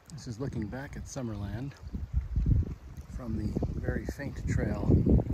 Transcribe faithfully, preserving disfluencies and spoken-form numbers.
This is looking back at Summerland from the very faint trail